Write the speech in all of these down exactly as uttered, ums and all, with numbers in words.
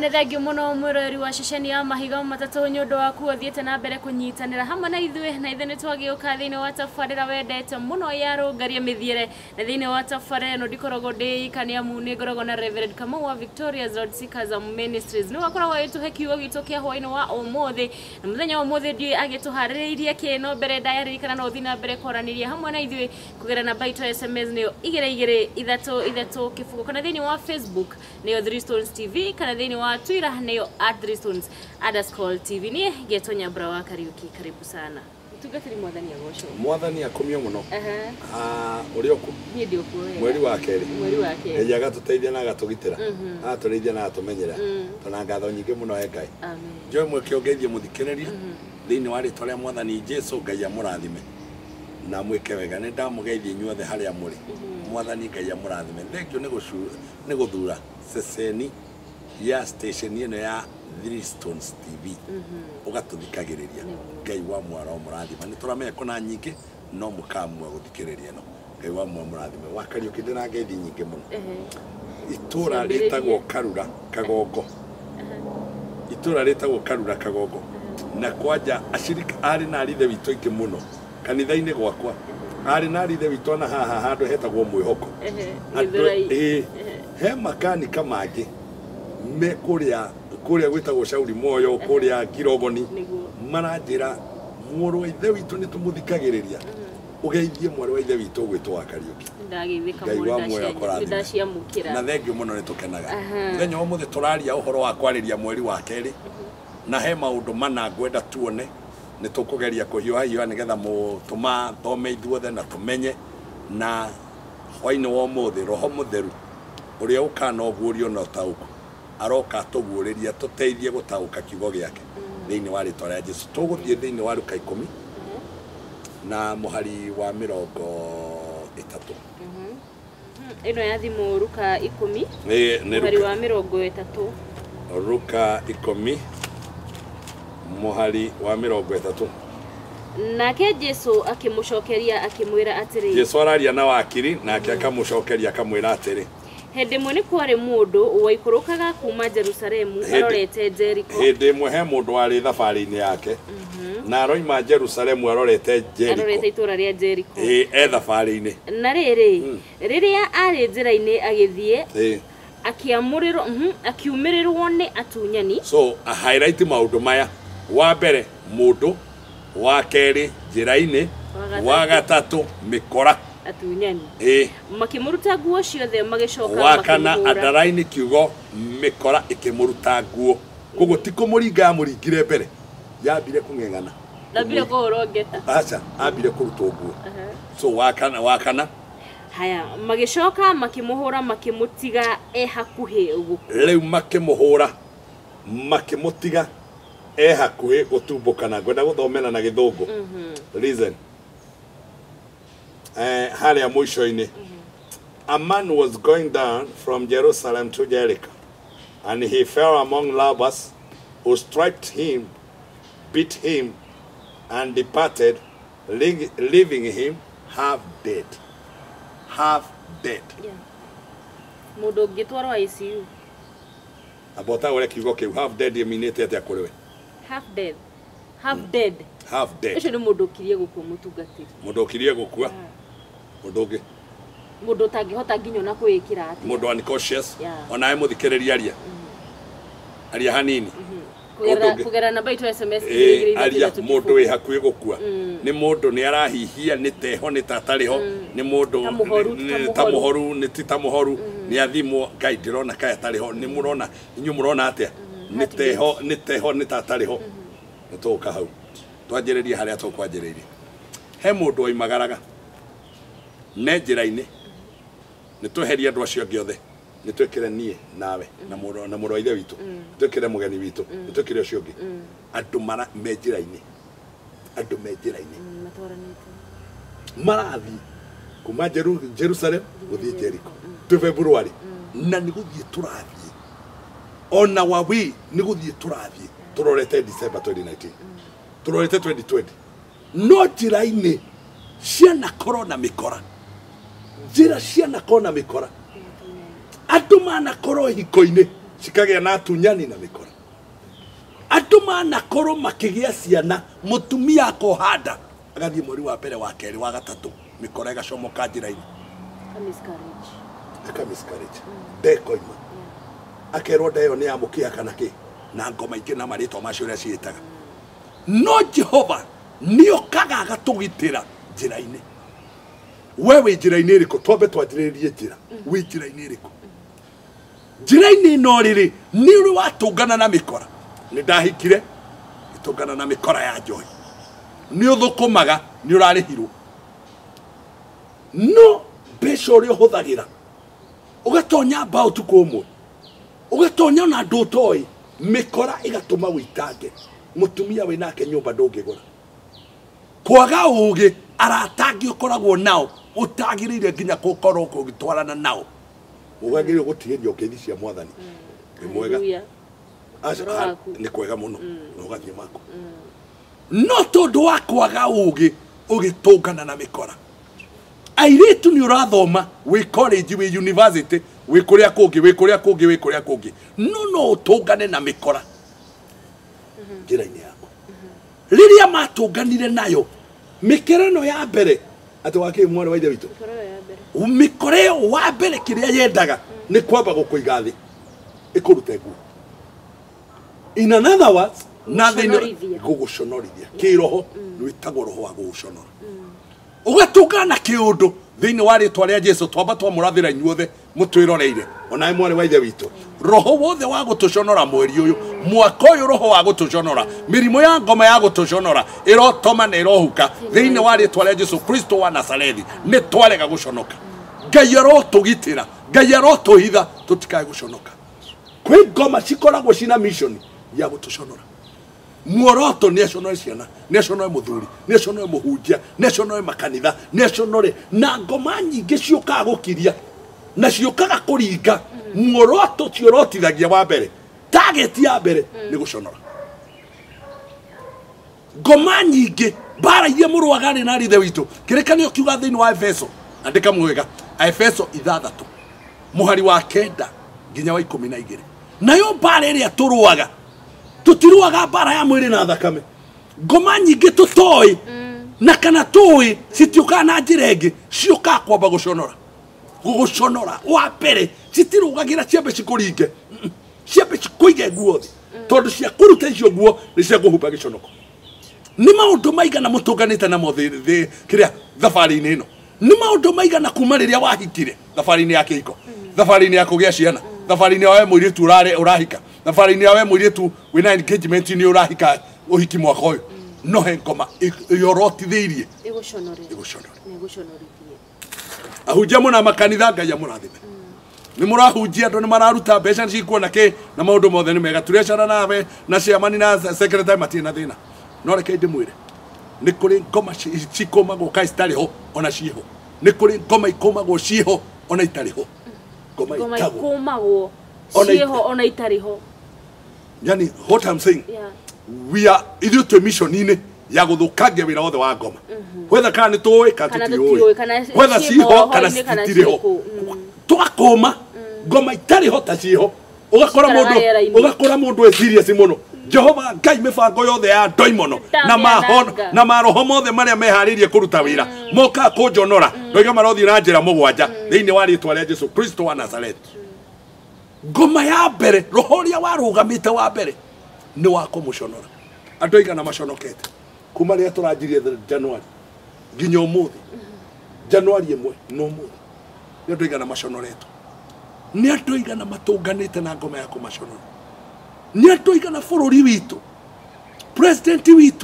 Thank you muno mwirori wa ceceni ya mahiga matatu nyundo waku othiete na mbere kunyitanira hamwe na ithue na ithe nitwagiuka thiini wa tafarira wendete muno ya rungarie mithiire na thiini wa tafarira no ndikorogo ndi ikania mu ni ngorogo na Reverend Kamau wa Victoria's Road Seekers Ministries ni wakora wa itu hekiwa gitu kia hoini wa omothi na muthenya wa omothi ndi agituhaririirie kino mbere diary kana no thina mbere koraniria hamwe na ithue kugera na baito S M S niyo igire igire ithatu ithatu kifugo kana thiini wa Facebook niyo Three Stones T V kana thiini wa Twitter neyo at Three Stones underscore T V ni Getonya Brawa Kariuki karibu sana tugatiri mwathani agosho mwathani akomio muno aha ah urioku ni ndio kuwe mweri wa keri mweri wa keri eja gatuteithia na gatugitira atureithia na atumenyera tuna ngatho nyingi muno engai amen joe mweke ongeithie muthikereria thiini wa ritwa ria mwathani Jesu ngai amurathime na mweke wega ni ndamugeithie nyuothe haria muri mwathani ngai amurathime thengio ni gucu ni guthura ceceni ya station ino ya Three Stones T V ugatuthikagiriria ngai wa mwara omurathima ni turameko na nyingi no mukamwa guthikiriria no ngai wa mwara omurathima wa Kariuki ndina ngeithi nyingi muno itura ritagwo Karura Kagongo itura ritagwo Karura Kagongo na kwaja ashirika ari na rithe witu ingi muno kanitha-ini gwakwa ari na rithe witu na haha handu hetagwo Mwihoko eh he makanika mangi me kuria kuria gwitagwo Shauri Moyo kuria Kirogoni maranjira muru ithe witu ni tumuthikagiriria ugeithie mwaru ithe witu gwitwa Kariuki ndagithika muno ndaciamukira na thengiu muno ni tukenaga muthenya wa muthi turaria uhoro wa kwariria mweri wa keri na he maundu mana ngwenda tuone ni tukugeria kuhiuha hiuha nigetha mutuma thome ithuothe na tumenye na hwaini wa muthi roho mutheru uria ukana ogurio no tauko aroka tuguuriria tuteithie gutauka kiugo giake thiini wa ritwa ria Jesu tuguthie thiini wa Luka ikumi na muhari wa mirongo itatu ino ya thimu Luka ikumi eh muhari wa mirongo itatu Luka ikumi muhari wa mirongo itatu nake Jesu akimucokeria akimwira atiri Jesu araria na wakiri nake akamucokeria akamwira atiri hende mwene kware mundu waikurukaga kuma Jerusalemu arorete Jericho hende mwe he mundu ari thabari-ini yake na aroima Jerusalemu arorete Jericho arorete itura ria Jericho eh e thabari-ini na riri riria ari njira-ini agithie eh akiamurirwo akiumirirwo ni atunyani so a highlight maundu maya wa mbere mundu wa keri njira-ini wa gatatu mikora atunyani eh makimuruta nguo ciothe magicoka wakana adaraini kiugo mikora ikimuruta nguo koguo tikumuringa muringire mbere yambire kungengana ndambire kuhorongeta acha ambire kurutwo nguo so wakana wakana haya magicoka makimuhura makimutiga e hakuhi guku riu makimuhura makimutiga e hakuhi gutumbukana ngwenda guthomena na githungu reason Uh, haria mwisho-ini a man was going down from Jerusalem to Jericho and he fell among robbers who stripped him, beat him and departed, leaving him half dead half dead yeah mundu ngitwarwa I C U abota ore kiugo kiu half dead yeminete atia kuriwe half dead half dead half dead icio ni mundu kirie gukua mutungatiri mundu kirie gukua mundu ngi mundu tangihota nginya na kuikira ati mundu unconscious ona ai muthikiriria aria aria hanini kugera kugera namba itu S M S aria mundu wi hakui gukua ni mundu ni arahihia ni teho ni tatariho ni mundu ta muhoru ni ti ta muhoru ni athimo kai ndirona kai atariho ni murona inyu murona atia ni teho ni teho ni tatariho ni tuka hau twanjiriria haria tukwanjiriria he mundu oimagaraga ne njira-ini ni tweheria andu acio angĩ othe ni twekire nie nawe na muro na muro ithe witu twekire mugeni witu ni twekire ucio ungi andu mara me njira-ini andu me njira-ini marathi kuma Jerusalem guthie Jericho tu February na ni guthie turathie ona wawi ni guthie turathie turorete December twenty nineteen turorete twenty twenty no njira-ini ciana corona mikora njira ciana kona mikora andu mana koro hiko-ini cikagĩa na tunyani na mĩkora. Andũ manakorwo makĩgĩa ciana, mũtumia akohanda agathiĩ mweri wa mbere wa kerĩ wa gatatũ mĩkora ĩgacomoka njĩra-inĩ. Miscarriage. Aka miscarriage. Ndekoima. Akerwo nda ĩyo nĩ ya mũkĩa kana kĩ na ngoma ingĩ na marĩtwa macio ũrĩa ciĩtaga. No Jehova nĩokaga agatũgitĩra njĩra-inĩ. We wĩ njĩra-inĩ ĩrĩkũ? Twambe twanjĩrĩrie njĩra. Wĩ njĩra-inĩ ĩrĩkũ? Njĩra-inĩ ĩno rĩrĩ nĩ ũrĩ watũngana na mĩkora. Nĩ ndahikire gĩtũngana na mĩkora ya njohi. Nĩ ũthũkũmaga nĩ ũrarĩhirwo. No mbeca ũrĩa ũhũthagĩra ũgatonya mbaũ ũtukũ ũmwe, ũgatonya na andũ ũtoĩ, mĩkora ĩgatũma wĩitange. Mũtumia wĩ nake nyũmba ndũngĩgũra. Kwaga ũũgĩ aratangi ũkoragwo nao ũtagĩrĩire nginya gũkorwo ũgĩtwarana nao. Ũgagĩrĩirwo gũtigĩria ũkeithi cia Mwathani. Nĩ mwega. Nĩ kwega mũno na ũgathiĩ mako. No tondũ wa kwaga ũũgĩ ũgĩtũngana na mĩkora. Airĩtu nĩ ũrathoma wĩ college wĩ university wĩ kũrĩa kũngĩ wĩ kũrĩa kũngĩ wĩ kũrĩa kũngĩ. No no ũtũngane na mĩkora njĩra-inĩ yaku. Rĩrĩa matũnganire nayo mĩkora ĩno ya mbere atĩ wakĩ mwana wa ithe witũ. Mĩkora ĩyo wa mbere kĩrĩa yendaga nĩ kwamba gũkũiga thĩ ĩkũrute nguo. In another words, nothing gũgũconorithia kĩroho wĩtagwo roho wa gũgũconora. Ũgatũngana kĩũndũ thĩinĩ wa rĩtwa rĩa Jesũ twamba twamũrathĩra inyuothe mũtwĩroreire onawe mwana wa ithe witũ. Roho wothe wa gũtũconora mweri ũyũ mwaka ũyũ roho wa gũtũconora mĩrimũ ya ngoma ya gũtũconora ĩrotoma na ĩrohuka thĩinĩ wa rĩtwa rĩa Jesũ Kristo wa Nazarethi nĩ twarega gũconoka. Ngai arotũgitĩra, Ngai arotũhitha tũtikae gũconoka. Kwĩ ngoma cikoragwo cina mission ya gũtũconora. Muoroto nĩ aconore ciana, nĩ aconore mũthuri, nĩ aconore mũhunjia, nĩ aconore makanitha, nĩ aconore na ngoma nyingĩ ciũkaga gũkiria na ciũkaga kũringa. Muoroto ciorotithagia wa mbere, target ya mbere nĩ gũconora. Ngoma nyingĩ bara iria mũrũaga na rithe witũ kĩrĩkanĩro kiuga thĩinĩ wa Efeso, andĩka mwega Efeso ithathatũ mũhari wa kenda nginya wa ikũmi na igĩrĩ. Nayo bara ĩrĩa tũrũaga tutiruaga bara ya mwĩrĩ na thakame. Ngoma nyingĩ tũtoĩ na kana tũĩ citiũkaga na njĩra ĩngĩ ciũkaga kwamba gũconora. Gũgũconora wa mbere citirũgagĩra ciambe cikũringe, ciambe cikũige nguo thĩ tondũ cia kũruta icio nguo nĩ cia kũhumba gĩconoko. Nĩ maũndũ maigana mũtũnganĩte namo thĩ kĩrĩa thabarĩ-inĩ ĩno. Nĩ maũndũ maigana kuma rĩrĩa wahikire thabarĩ-inĩ ya kĩhiko, thabarĩ-inĩ ya kũgĩa ciana, thabarĩ-inĩ ya we mũirĩtu ũrahika, thabarĩ-inĩ ya we mũirĩtu wĩna engagement nĩ ũrahika ũhiki mwaka ũyũ. No he ngoma yorotithĩirie ĩgũconorithie. Ahunjia mũna makanitha Ngai amũrathime. Nĩ mũrahunjia andũ nĩ mararuta mbeca cikuona kĩ na maũndũ mothe nĩ mega. Turecana nawe na ciamani na secretary matirĩ na thĩna. No reke ndĩmwĩre nĩ kũrĩ ngoma cikomagwo kaĩ citarĩ ho ona ciĩho. Nĩ kũrĩ ngoma ikomagwo ciĩho ona itarĩ ho. Ngoma ikomagwo ciĩho ona itarĩ ho. Yani what I'm saying, yeah. We are either to mission-inĩ ya gũthũkangia wĩra wothe wa ngoma. Whether kana nĩ tũĩ kana tũtiũĩ, whether ciho kana citirĩ ho, tũgakũma ngoma itarĩ ho ta ciho. Ũgakora mũndũ ũgakora mũndũ e serious mũno. Jehova Ngai mĩbango yothe ya ndoimono na mahono na maroho mothe marĩa meharĩirie kũruta wĩra moka kũnjonora ndoiga marothiĩ na njĩra mũgwanja thĩinĩ wa rĩtwa rĩa Jesũ Kristo wa Nazarethi. Ngoma ya mbere roho ũrĩa warũgamĩte wa mbere nĩ wa kũmũconora. Andũ aigana maconokete kuma rĩrĩa tũranjirie Januari nginya ũmũthĩ. Januari ĩmwe no ũmũthĩ nĩ andũ aigana maconoretwo. Nĩ andũ aigana matũnganĩte na ngoma ya kũmaconora. Nĩ andũ aigana bũrũri witũ, president witũ,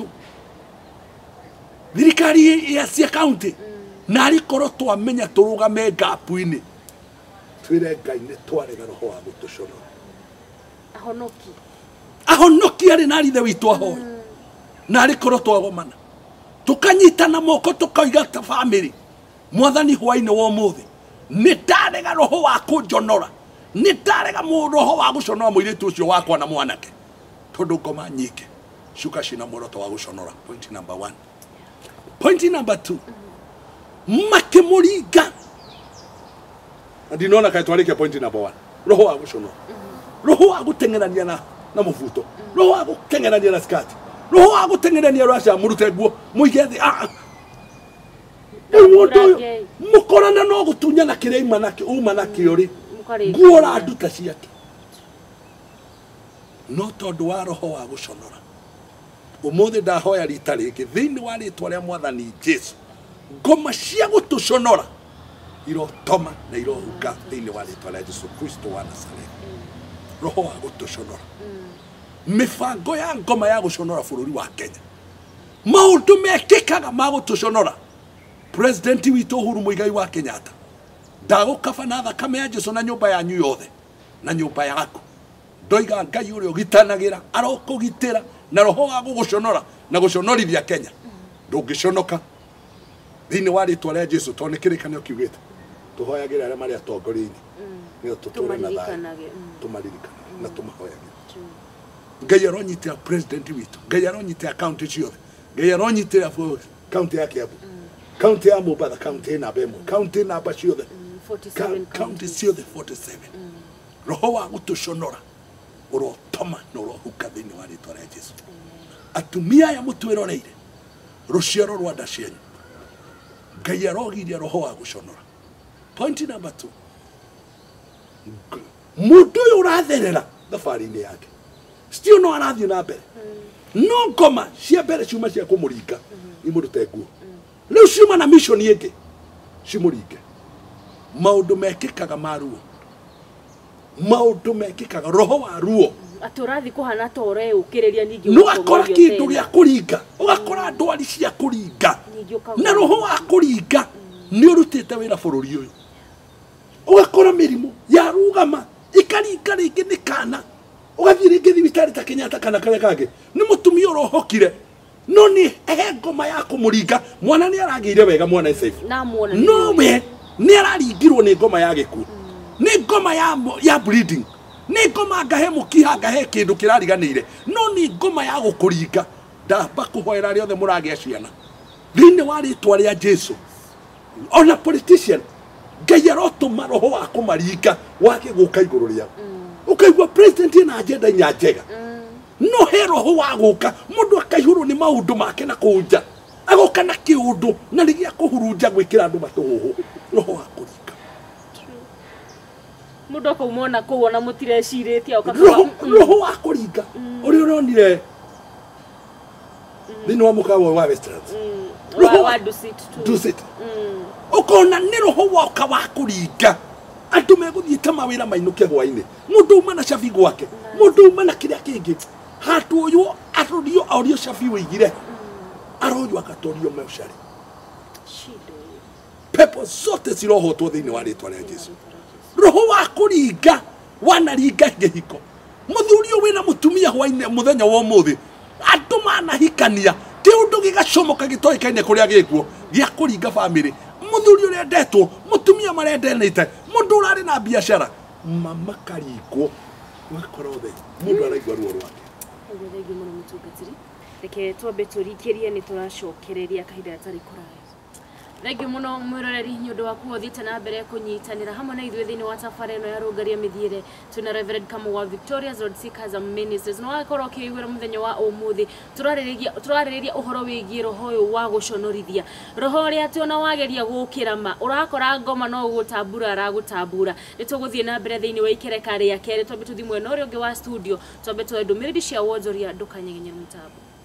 thirikari ya cia county na arikorwo twamenya tũrũgame ngapu-inĩ twĩre Ngai nĩ twarega roho wa gũtũconora. Ahonoki ahonoki arĩ na rithe witũ ahoe na arikorwo twagomana tukanyitana moko tukoiga ta family. Mwathani hwainĩ wa ũmũthĩ nĩ ndarega roho wa kũnjonora, nĩ ndarega roho wa gũconora mũirĩtu ũcio wakwa na mwanake tondũ ngoma nyingĩ cuka cina muoroto wa gũconora. Point number one. Point number two, makĩmũringa. Ndinona kaĩ twarĩkia point number one. Roho wa gũconora, roho wa gutengerania na na mufuto roho wa gutengerania na skati roho wa gutengerania rasha murute guo muigethi a Umuto mukorana no gutunya na kireima na uma na kiori guora nduta ciake no tondu wa roho wa guconora umuthi ndahoya rita ringi thiini wa ritwa ria mwathani Jesu ngoma cia gutuconora irotoma na irohuka thiini wa ritwa ria Jesu Kristo wa Nazareti roho wa gutuconora mifango ya ngoma ya guconora bururi wa Kenya maundu mekikaga ma gutuconora President witu Uhuru Muigai wa Kenyatta ndagukaba na thakame ya Jesu na nyumba yanyu yothe na nyumba yaku ndoiga Ngai uria ugitanagira arokugitira na roho wa guguconora na guconorithia Kenya ndungiconoka thiini wa ritwa ria Jesu toni kirikanio kiugite tuhoyagira aria mari atongoriini ni tuture na thayu tumaririkana na tumahoyagira Ngai aronyitira president witu Ngai aronyitira county ciothe Ngai aronyitira county ya Kiambu county ya Mombasa county na Bemo county na Bashiothe county ciothe forty-seven roho wa gutuconora urotoma no rohuka thiini wa ritwa ria Jesu atumia ya mutwiroreire ruciaro rwa nda cianyu Ngai arogiria roho wa guconora point number two mundu uyu uratherera thabarine yake stio no arathie na mbere no ngoma cia mbere ciuma cia kumuringa imurute nguo riu ciuma na mission ingi cimuringe maundu mekikaga maruo maundu mekikaga roho wa ruo aturathi kuhana tore ukiriria ningi no akora kindu gia kuringa ugakora ndwari cia kuringa na roho wa kuringa ni urutite wira bururi uyu ugakora mirimo ya rugama ikaringa ringi ni kana ugathii ringi thibitari ta Kenyatta kana kare kage ni mutumia rohokire no ni ehe ngoma ya kumuringa mwana ni aragire wega mwana safe na muona no we ni araringirwo ni ngoma ya giku ni ngoma ya ya bleeding ni ngoma ngahe mukiha ngahe kindu kirariganire no ni ngoma ya gukuringa ndamba kuhoera riothe muragia ciana thiini wa ritwa ria Jesu ona politician Ngai arotuma roho wa kumaringa wake guka iguru ria ukaigwa president na agenda nya njega no he roho wa guka mundu akaihuru ni maundu make na kunja agoka na kiundu na rigia kuhurunja gwikira andu matuhu roho wa kuringa mundu akaumona kuona mutireciretie ukakora roho wa kuringa uri uronire thiini wa mukawa wa Westlands roho wa Dusit Dusit ukona ni roho wa kawa kuringa andu meguthiite mawira mainuke hwaini mundu uma na shafi gwake mundu uma na kiria kingi hatu uyu arudio audio shafi wigire aroyo akatorio meushari pepo zote cirohotwo thiini wa ritwa ria Jesu roho wa kuringa wanaringa ngihiko muthuri uyu wina mutumia hwaini muthenya wa umuthi andu manahikania kiundu gigacomoka gitoikaine kuria gikuo gia kuringa family muthuri uria ndetwo mutumia marendenete mundu urari na biashara mama kariko wakorothe mundu araigwa ruo rwake ugerege muno mutungatiri reke twambe turikirie ni turacokereria kahinda atari kuraya Thank you muno mwiroreri nyundo waku othiite na mbere kunyitanira hamwe na ithuĩ thiini wa tafari ino ya rungaria mithiire tuna Reverend Kamu wa Victoria's Road Seekers and Ministers no wakorwo kiigwira muthenya wa umuthi turaririria turaririria uhoro wigie roho uyu wa guconorithia roho ria ati ona wageria gukirama urakora ngoma no gutambura aragutambura nituguthie na mbere thiini wa ikereka ria keri twambe tuthi mwena uria ungi wa studio twambe twendu miridi cia wonjoria ndukanyengenyera mutabu